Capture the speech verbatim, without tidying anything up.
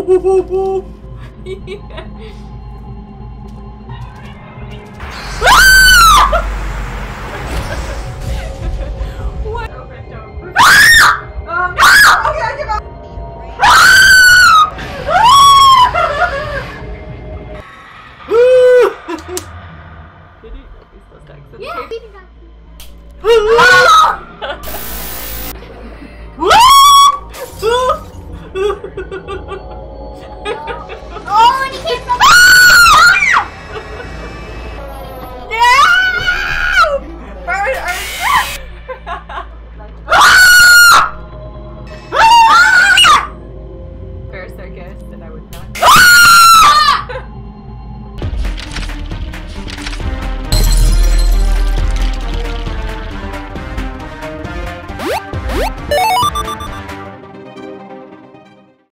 What? Open door. Um, okay, I give up. Did he? He's supposed to exit. Yeah. Okay.